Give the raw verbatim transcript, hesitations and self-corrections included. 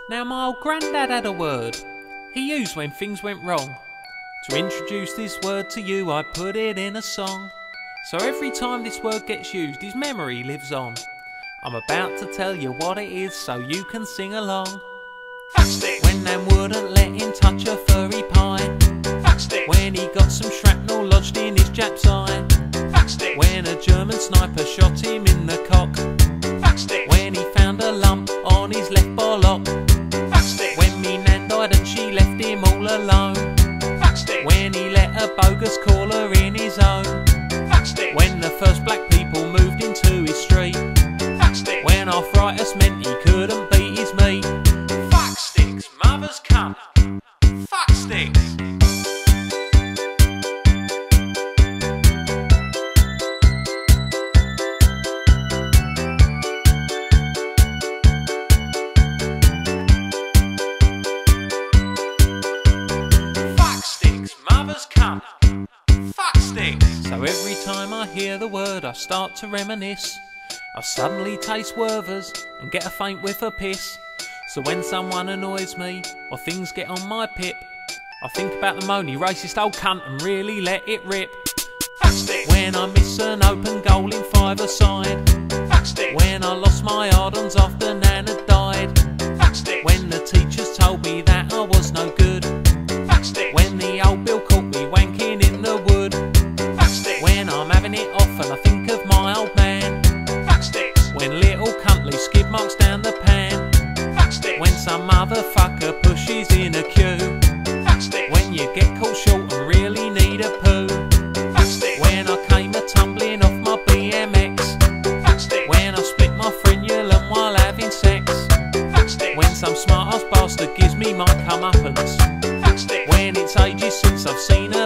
Now my old granddad had a word he used when things went wrong. To introduce this word to you, I put it in a song. So every time this word gets used, his memory lives on. I'm about to tell you what it is so you can sing along. Fucksticks. When Nan wouldn't let him touch a furry pie. Fucksticks. When he got some shrapnel lodged in his Jap's eye. Fucksticks. When a German sniper shot him in the cock. Fucksticks. When he found a lump on his left bollock. Fucksticks. When me Nan died and she left him all alone. Fucksticks. When he let a bogus caller in his own. Fucksticks. When the first black people moved into his street. Fucksticks. When arthritis meant he couldn't beat his meat. Fucksticks, mother's cunt. Fucksticks. Fucksticks, mother's cunt. Fucksticks. So every time I hear the word I start to reminisce. I suddenly taste Werther's and get a faint whiff of piss. So when someone annoys me or things get on my pip, I think about the moany racist old cunt and really let it rip. Fucksticks. When I miss an open goal in five-a-side. Fucksticks. When I lost my hard-ons after Nan had died. Fucksticks. When the teachers told me that I was no good. Fucksticks. When the old Bill caught me wanking in the wood. Fucksticks. When I'm having it off and I think of my old man. Fucksticks. When little cunt leaves skid marks down the pan. Fucksticks. When some motherfucker pushes in a queue. Fucksticks. When you get caught short and really need a poo. Fucksticks. When I came a tumbling off my B M X. Fucksticks. When I split my frenulum while having sex. Fucksticks. When some smart ass bastard gives me my comeuppance. Fucksticks. When it's ages since I've seen a